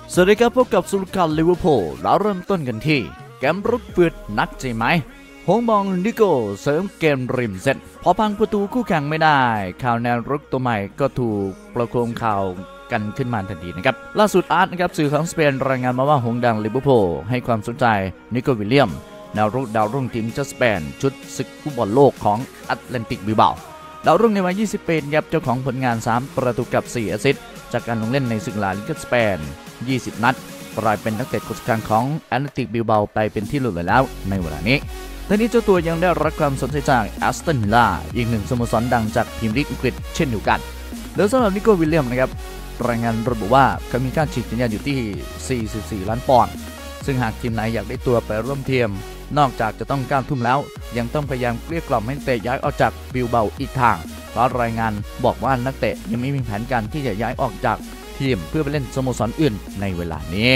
สวัสดีครับพบกับสุลการลิเวอร์พูลเราเริ่มต้นกันที่เกมรุกฟืดนักใช่ไหมฮงมองนิโก้เสริมเกมริมเส้นพอพังประตูคู่แข่งไม่ได้ข่าวแนวรุกตัวใหม่ก็ถูกประโคมข่าวกันขึ้นมาทันทีนะครับล่าสุดอาร์ตนะครับสื่อของสเปนรายงานมาว่าหงดังลิเวอร์พูลให้ความสนใจนิโก้วิลเลียมแนวรุกดาวรุ่งทีมชาติสเปนชุดศึกฟุตบอลโลกของแอตแลนติกบิลเบาดาวรุ่งในวัย20 ปีครับเจ้าของผลงาน3ประตูกับ4แอสซิสต์จากการลงเล่นในศึกลาลิกาสเปน20 นัดกลายเป็นนักเตะคนสำคัญของแอตเลติกบิลเบาไปเป็นที่เรียบร้อยแล้วในเวลานี้ทั้งนี้เจ้าตัวยังได้รับความสนใจจากแอสตันวิลล่าอีกหนึ่งสโมสรดังจากพรีเมียร์ลีกอังกฤษเช่นเดียวกันโดยสำหรับนิโก้วิลเลียมนะครับรายงานระบุว่าเขามีค่าฉีกสัญญาอยู่ที่44 ล้านปอนด์ซึ่งหากทีมไหนอยากได้ตัวไปร่วมทีมนอกจากจะต้องก้าวทุ่มแล้วยังต้องพยายามเกลี้ยกล่อมให้นักเตะย้ายออกจากบิลเบาอีกทางเพราะรายงานบอกว่านักเตะยังไม่มีแผนการที่จะย้ายออกจากทีมเพื่อไปเล่นสโมสรอื่นในเวลานี้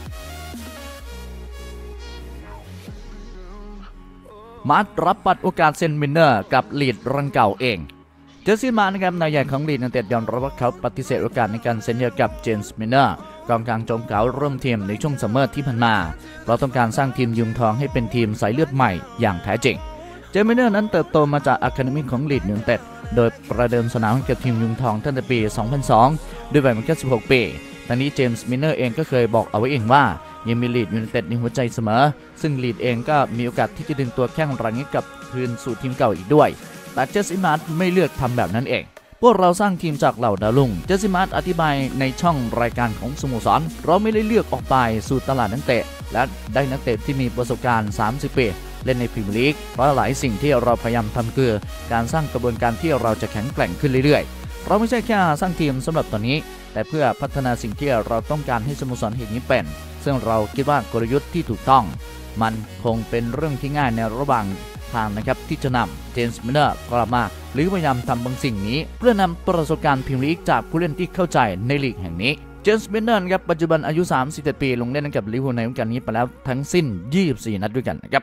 มาร์ทรับปัดโอกาสเซนมินเนอร์กับลีดรังเก่าเองเจสซี่มานะครับนายใหญ่ของลีดนักเตะยอมรับว่าเขาปฏิเสธโอกาสในการเซ็นสัญญากับเจมส์มินเนอร์กองกลางจอมเก่าร่วมทีมในช่วงซัมเมอร์ที่ผ่านมาเพราะต้องการสร้างทีมยุงทองให้เป็นทีมสายเลือดใหม่อย่างแท้จริงเจมส์มินเนอร์นั้นเติบโตมาจากอะคาเดมี่ของลีดยูไนเต็ดโดยประเดิมสนามกับทีมยุงทองตั้งแต่ปี 2002 ด้วยวัยเพียงแค่ 16 ปีตอนนี้เจมส์มินเนอร์เองก็เคยบอกเอาไว้เองว่ายังมีลีดยูไนเต็ดในหัวใจเสมอซึ่งลีดเองก็มีโอกาสที่จะดึงตัวแข้งรังนี้กลับคืนสู่ทีมเก่าอีกด้วยแต่เจสซี่มาร์ทไม่เลือกทำแบบนั้นเองพวกเราสร้างทีมจากเหล่าดาวรุ่งเจสซี่มาร์ทอธิบายในช่องรายการของสโมสรเราไม่ได้เลือกออกไปสู่ตลาดนักเตะและได้นักเตะที่มีประสบการณ์30 ปีเล่นในพรีเมียร์ลีกเพราะหลายสิ่งที่เราพยายามทำคือการสร้างกระบวนการที่เราจะแข็งแกร่งขึ้นเรื่อยๆเราไม่ใช่แค่สร้างทีมสำหรับตอนนี้แต่เพื่อพัฒนาสิ่งที่เราต้องการให้สโมสรแห่งนี้เป็นซึ่งเราคิดว่ากลยุทธ์ที่ถูกต้องมันคงเป็นเรื่องที่ง่ายในระหว่างทางนะครับที่จะนำเจมส์มิลเลอร์กลับมาหรือพยายามทำบางสิ่งนี้เพื่อนำประสบการณ์พรีเมียร์ลีกจากผู้เล่นที่เข้าใจในลีกแห่งนี้เจมส์มิลเลอร์ครับปัจจุบันอายุ37 ปีลงเล่นกับลิเวอร์พูลในฤดูกาลนี้ไปแล้วทั้งสิ้น24 นัดด้วยกันนะครับ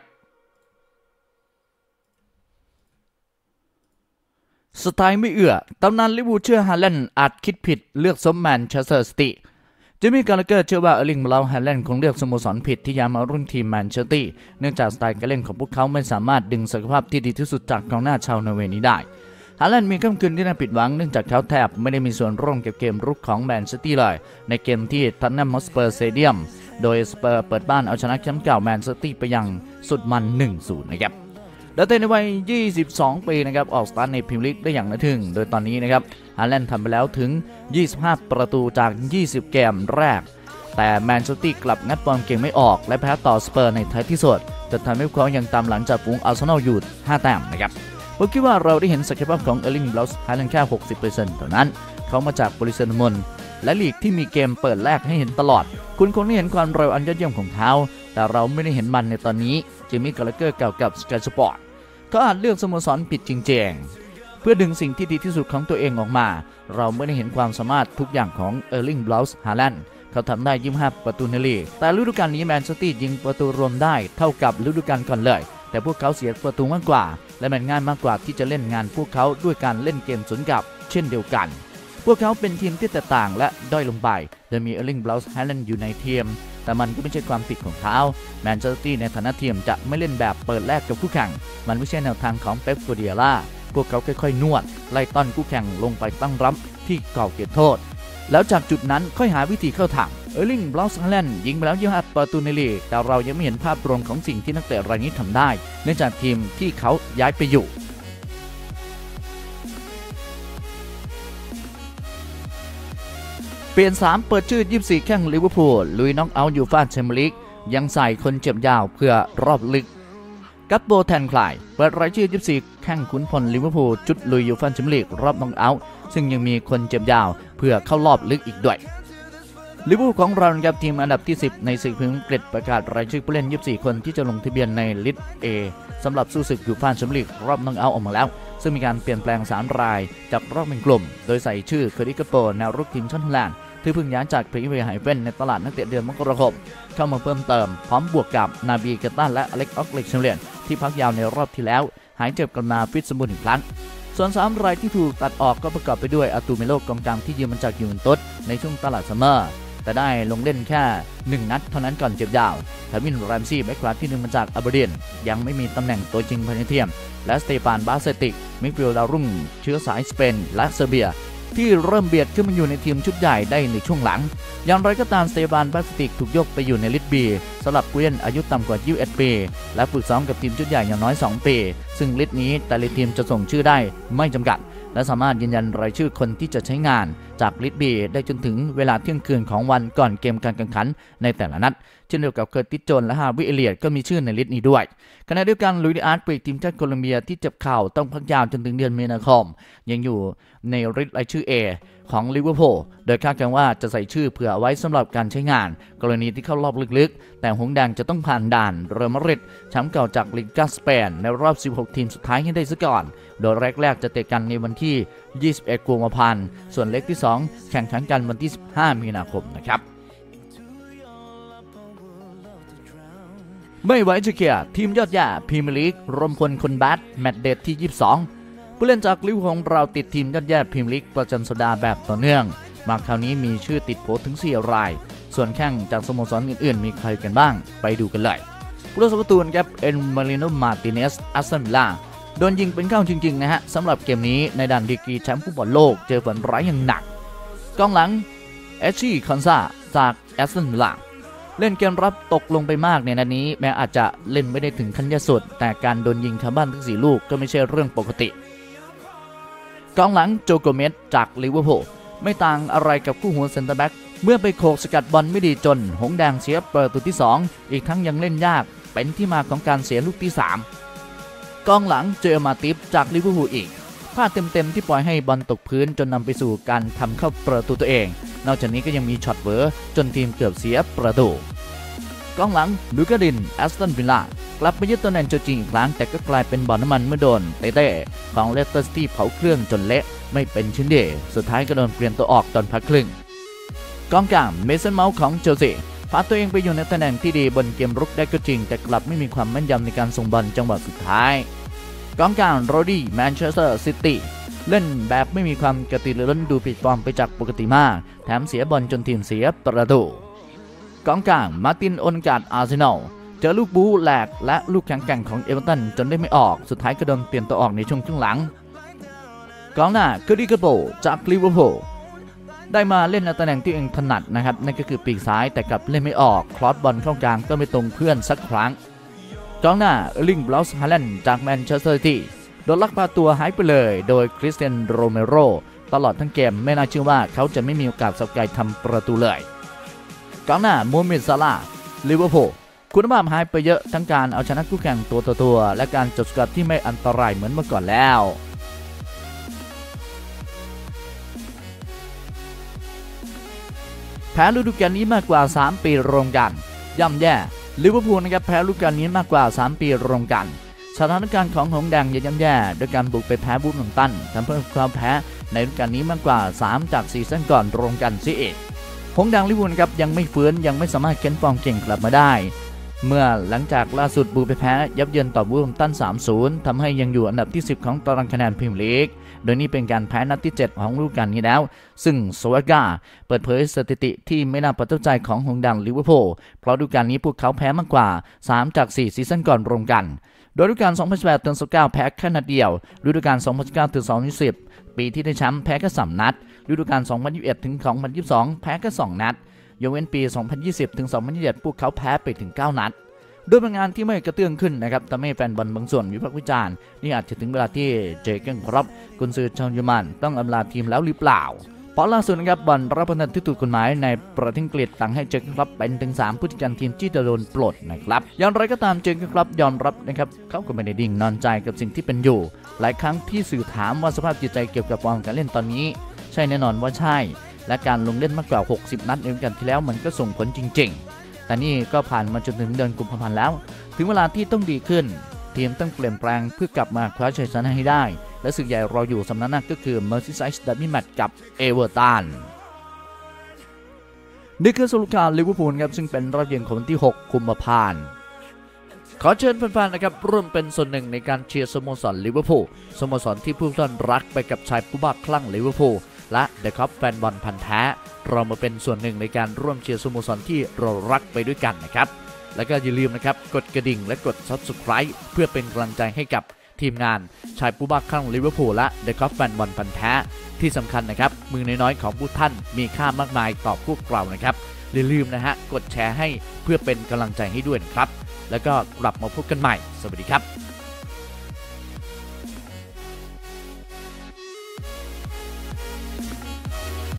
สไตล์ไม่เอื้อตำนานลิเวอร์พูลเชื่อฮาแลนด์อาจคิดผิดเลือกซ้อมแมนเชสเตอร์ซิตี้เจมี่กาลาเกอร์เชื่อว่าเออร์ลิง บราวน์ ฮาแลนด์คงเลือกสโมสรผิดที่ย้ายมาร่วมทีมแมนเชสเตอร์เนื่องจากสไตล์การเล่นของพวกเขาไม่สามารถดึงศักยภาพที่ดีที่สุดจากกองหน้าชาวนอร์เวย์นี้ได้ฮาแลนด์มีค่ำคืนที่น่าผิดหวังเนื่องจากเขาแทบไม่ได้มีส่วนร่วมกับเกมรุกของแมนเชสเตอร์เลยในเกมที่ท็อตแนม ฮอตสเปอร์ สเตเดียมโดยสเปอร์เปิดบ้านเอาชนะแชมป์เก่าแมนเชสเตอร์ไปอย่างสุดมัน 1-0 นะครับดาวเตะในวัย 22 ปีนะครับออกสตาร์ทในพรีเมียร์ลีกได้อย่างน่าทึ่งโดยตอนนี้นะครับฮาแลนด์ทำไปแล้วถึง25 ประตูจาก 20 เกมแรกแต่แมนเชสเตอร์กลับงัดบอลเก่งไม่ออกและแพ้ต่อสเปอร์ในท้ายที่สุดจะทำให้พวกเขายังตามหลังจากฝูงอาร์เซนอลอยู่ 5 แต้มนะครับผมคิดว่าเราได้เห็นศักยภาพของเออร์ลิง บราวน์ ฮาแลนด์แค่ 60% เท่านั้นเขามาจากบริษัทมนและลีกที่มีเกมเปิดแรกให้เห็นตลอดคุณคงได้เห็นความเร็วอันยอดเยี่ยมของเขาแต่เราไม่ได้เห็นมันในตอนนี้เจมี่ กาลาเกอร์กล่าวกับสกายสปอร์ตเขาอาจเลือกสโมสรผิดจริงๆเพื่อดึงสิ่งที่ดีที่สุดของตัวเองออกมาเราไม่ได้เห็นความสามารถทุกอย่างของเออร์ลิง บราวน์ ฮาแลนด์เขาทำได้25 ประตูในลีกแต่ฤดูกาลนี้แมนเชสเตอร์ยิงประตูรวมได้เท่ากับฤดูกาลก่อนเลยแต่พวกเขาเสียประตูมากกว่าและมันง่ายมากกว่าที่จะเล่นงานพวกเขาด้วยการเล่นเกมสวนกลับเช่นเดียวกันพวกเขาเป็นทีมที่แตกต่างและด้อยลงไปโดยมีเออร์ลิง บราวน์ ฮาแลนด์อยู่ในทีมแต่มันก็ไม่ใช่ความผิดของเขาแมนเชสเตอร์ในฐานะทีมจะไม่เล่นแบบเปิดแรกกับคู่แข่งมันไม่ใช่แนวทางของเป๊ป กัวร์ดิโอลาพวกเขาค่อยๆนวดไล่ต้อนคู่แข่งลงไปตั้งรับที่กรอบเขตโทษแล้วจากจุดนั้นค่อยหาวิธีเข้าทางเออร์ลิง บราวน์ ฮาแลนด์ยิงไปแล้ว25 ประตูในลีกแต่เรายังไม่เห็นภาพรวมของสิ่งที่นักเตะรายนี้ทำได้เนื่องจากทีมที่เขาย้ายไปอยู่เปลี่ยน3เปิดชื่อ24แข้งลิเวอร์พูลลุยน็อกเอาท์ยูฟ่าแชมเปี้ยนลีกยังใส่คนเจ็บยาวเพื่อรอบลึกกัปโบแทนคลายเปิดรายชื่อ24แข้งขุนพลลิเวอร์พูลจุดลุยยูฟ่าแชมเปี้ยนลีกรอบน็อกเอาท์ซึ่งยังมีคนเจ็บยาวเพื่อเข้ารอบลึกอีกด้วยลิเวอร์พูลของเราครับทีมอันดับที่10ในศึกพรีเมียร์ลีกประกาศรายชื่อผู้เล่น24คนที่จะลงทะเบียนในลิสต์ A สำหรับสู้ศึกยูฟ่าแชมเปี้ยนลีกรอบน็อกเอาท์ออกมาแล้วซึ่งมีการเปลี่ยนแปลง3รายจากรอบเป็นกลุ่มโดยใส่ชื่อเคอร์ติส กัปโบแนวรุกทีมชาติฮอลแลนด์ที่เพิ่งย้ายจากพรีเมียร์ไฮเว่นในตลาดนักเตะเดือนมกราคมเข้ามาเพิ่มเติมพร้อมบวกกับนาบี เกตันและอเล็กซ์ ออกเลกเชเลียนที่พักยาวในรอบที่แล้วหายเจ็บกันมาฟิตสมบูรณ์อีกครั้งส่วน3รายที่ถูกตัดออกก็ประกอบไปด้วยอาตูเมโลกองกลางที่ยืมมาจากยูเวนตุสในช่วงตลาดซัมเมอร์แต่ได้ลงเล่นแค่1นัดเท่านั้นก่อนเจ็บยาวทาวิน แรมซี่แบ็คขวาที่1มาจากอับเบอร์ดีนยังไม่มีตำแหน่งตัวจริงภายในทีมและสเตฟาน บาเซติกมิดฟิลด์ดาวรุ่งเชื้อสายสเปนและเซอร์เบียที่เริ่มเบียดขึ้นมาอยู่ในทีมชุดใหญ่ได้ในช่วงหลังอย่างไรก็ตามสเตฟาน บาเซติกถูกยกไปอยู่ในลิสต์ B สำหรับผู้เล่นอายุต่ำกว่า21 ปีและฝึกซ้อมกับทีมชุดใหญ่อย่างน้อย2 ปีซึ่งลิสต์นี้แต่ละทีมจะส่งชื่อได้ไม่จำกัดและสามารถยืนยันรายชื่อคนที่จะใช้งานจากลิสต์ B ได้จนถึงเวลาเที่ยงคืนของวันก่อนเกมการแข่งขันในแต่ละนัดเช่นเดียวกับเคอร์ติส โจนส์และฮาร์วี เอเลียตก็มีชื่อในลิสต์นี้ด้วยขณะเดียวกันลุยส์ ดิอาร์ต ปีกทีมชาติโคลอมเบียที่เจ็บเข่าต้องพักยาวจนถึงเดือนมีนาคมยังอยู่ในลิสต์รายชื่อ A ของลิเวอร์พูลโดยคาดกันว่าจะใส่ชื่อเผื่อไว้สำหรับการใช้งานกรณีที่เข้ารอบลึกๆแต่หงส์แดงจะต้องผ่านด่านเรอัลมาดริดแชมป์เก่าจากลีกาสเปนในรอบ16ทีมสุดท้ายให้ได้ซะก่อนโดยแรกๆจะเตะกันในวันที่21 กุมภาพันธ์ส่วนเล็กที่2แข่งขันกันวันที่15 มีนาคมนะครับไม่ไหวจะเกียร์ทีมยอดแย่พรีเมียร์ลีกรวมพลคนแบดแมตช์เดทที่22ผู้เล่นจากลิเวอร์พูลของเราติดทีมยอดแย่พรีเมียร์ลีกประจำสัปดาห์แบบต่อเนื่องมาคราวนี้มีชื่อติดโผถึง4 รายส่วนแข่งจากสโมสรอื่นๆมีใครกันบ้างไปดูกันเลยผู้รักษาประตูครับเอ็นมาริโน มาร์ติเนส อัสตันวิลล่าโดนยิงเป็นเข้าจริงๆนะฮะสำหรับเกมนี้ในด่านดีกรีแชมป์ฟุตบอลโลกเจอฝันร้ายอย่างหนักกองหลังเอชชี่ คอนซาจากแอสตันวิลล่าเล่นเกมรับตกลงไปมากในนัดนี้แม้อาจจะเล่นไม่ได้ถึงขั้นยสุดแต่การโดนยิงคาบ้านทั้ง4 ลูกก็ไม่ใช่เรื่องปกติกองหลังโจโกเมสจากลิเวอร์พูลไม่ต่างอะไรกับคู่หูเซนเตอร์แบ็กเมื่อไปโขกสกัดบอลไม่ดีจนหงส์แดงเสียประตูที่2อีกทั้งยังเล่นยากเป็นที่มาของการเสียลูกที่3กองหลังเจอมาติฟจากลิเวอร์พูลอีกพลาดเต็มๆที่ปล่อยให้บอลตกพื้นจนนำไปสู่การทำเข้าประตูตัวเองนอกจากนี้ก็ยังมีช็อตเวอร์จนทีมเกือบเสียประตูกองหลังลูกาดิน แอสตันวิลล่ากลับไปยึดตำแหน่งตัวจริงอีกครั้งแต่ก็กลายเป็นบ่อน้ำมันเมื่อโดนเต้ของเลสเตอร์ซิตี้เผาเครื่องจนเละไม่เป็นชิ้นดีสุดท้ายก็โดนเปลี่ยนตัวออกตอนพักครึ่งกองกลางเมสัน เมาท์ของเชลซีพาตัวเองไปอยู่ในตำแหน่งที่ดีบนเกมรุกได้ก็จริงแต่กลับไม่มีความแม่นยำในการส่งบอลจังหวะสุดท้ายกองกลางโรดี้ แมนเชสเตอร์ซิตี้เล่นแบบไม่มีความกระตือรือร้นดูผิดฟอร์มไปจากปกติมากแถมเสียบอลจนทีมเสียประตูกองกลางมาร์ติน โอเดการ์ด อาร์เซนอลเจอลูกบู๊แหลกและลูกแข็งแกร่งของเอเวอร์ตันจนได้ไม่ออกสุดท้ายก็โดนเปลี่ยนตัวออกในช่วงครึ่งหลังกองหน้าเคอร์ดี้ กาโปจากลิเวอร์พูลได้มาเล่นในตำแหน่งที่เองถนัดนะครับนั่นก็คือปีกซ้ายแต่กลับเล่นไม่ออกคลอสบอลเข้ากลางก็ไม่ตรงเพื่อนสักครั้งกองหน้าเออร์ลิง บราวน์ ฮาแลนด์จากแมนเชสเตอร์ซิตี้โดนลักพาตัวหายไปเลยโดยคริสเตียน โรเมโรตลอดทั้งเกมไม่น่าเชื่อว่าเขาจะไม่มีโอกาสสักไกทำประตูเลยกองหน้าโมฮัมเหม็ด ซาลาห์ลิเวอร์พูลคุณภาพหายไปเยอะทั้งการเอาชนะคู่แข่งตัวต่อตัวและการจบสกอร์ที่ไม่อันตรายเหมือนเมื่อก่อนแล้วแพ้ฤดูกาลนี้มากกว่า3 ปีรวมกันย่ำแย่ลิเวอร์พูลนะครับแพ้ฤดูกาลนี้มากกว่า3 ปีรวมกันสถานการณ์ของหงส์แดงย่ำแย่โดยการบุกไปแพ้บูธ ตันทำให้ความแพ้ในฤดูกาลนี้มากกว่า3 จากซีซั่นก่อนรวมกันซิเองหงส์แดงลิเวอร์พูลครับยังไม่ฟื้นยังไม่สามารถเค้นฟอร์มเก่งกลับมาได้เมื่อหลังจากล่าสุดบุกไปแพ้ยับเยินต่อบูธ ตัน 3-0 ทำให้ยังอยู่อันดับที่10ของตารางคะแนนพรีเมียร์ลีกโดยนี่เป็นการแพ้นัดที่7ของฤดูกาลนี้แล้วซึ่งโซวาก้าเปิดเผยสถิติที่ไม่น่าประทับใจของหงส์แดงลิเวอร์พูลเพราะฤดูกาลนี้พวกเขาแพ้มากกว่า3 จาก4ซีซั่นก่อนรวมกันโดยฤดูกาล 2018-19 แพ้แค่นัดเดียวฤดูกาล 2019-2020 ปีที่ได้แชมป์แพ้แค่3 นัดฤดูกาล 2021-2022 แพ้แค่2 นัดยกเว้นปี 2020-2021 พวกเขาแพ้ไปถึง9 นัดด้วยผลงานที่ไม่กระเตื้องขึ้นนะครับทำให้แฟนบอลบางส่วนวิพากษ์วิจารณ์นี่อาจจะถึงเวลาที่เจเกน คล็อปกุนซือชาวเยอรมันต้องอำลาทีมแล้วหรือเปล่าเพราะล่าสุดนะครับบอลรับพนันที่ถูกกฎหมายในประเทศอังกฤษสั่งให้เจเกน คล็อปเป็นถึง3 ผู้จัดการทีมที่จะโดนปลดนะครับอย่างไรก็ตามเจเกน คล็อปยอมรับนะครับเขาก็ไม่ได้ดิ่งนอนใจกับสิ่งที่เป็นอยู่หลายครั้งที่สื่อถามว่าสภาพจิตใจเกี่ยวกับฟอร์มการเล่นตอนนี้ใช่แน่นอนว่าใช่และการลงเล่นมากกว่า60 นัดในฤดูกาลที่แล้วมันก็ส่งผลจริงๆแต่นี่ก็ผ่านมาจนถึงเดือนกุมภาพันธ์แล้วถึงเวลาที่ต้องดีขึ้นทีมต้องเปลี่ยนแปลงเพื่อกลับมาคว้าชัยชนะให้ได้และศึกใหญ่รออยู่สำนักหน้าก็คือเมอร์ซีไซด์ ดับเบิลแมตช์กับเอเวอร์ตันนี่คือสรุปข่าวลิเวอร์พูลครับซึ่งเป็นรอบเย็นของวันที่6 กุมภาพันธ์ขอเชิญแฟนๆนะครับร่วมเป็นส่วนหนึ่งในการเชียร์สโมสรลิเวอร์พูลสโมสรที่ผู้ท่านรักไปกับชายผู้บ้าคลั่งลิเวอร์พูลและเดอะคอปแฟนบอลพันธุ์แท้เรามาเป็นส่วนหนึ่งในการร่วมเชียร์สโมสรที่เรารักไปด้วยกันนะครับแล้วก็อย่าลืมนะครับกดกระดิ่งและกด Subscribe เพื่อเป็นกำลังใจให้กับทีมงานชายผู้บ้าคลั่งลิเวอร์พูลและเดอะกอล์ฟแฟนบอลพันธุ์แท้ที่สำคัญนะครับมือน้อยๆของผู้ท่านมีค่ามากมายต่อพวกเรานะครับอย่าลืมนะฮะกดแชร์ให้เพื่อเป็นกำลังใจให้ด้วยนะครับแล้วก็กลับมาพบกันใหม่สวัสดีครับ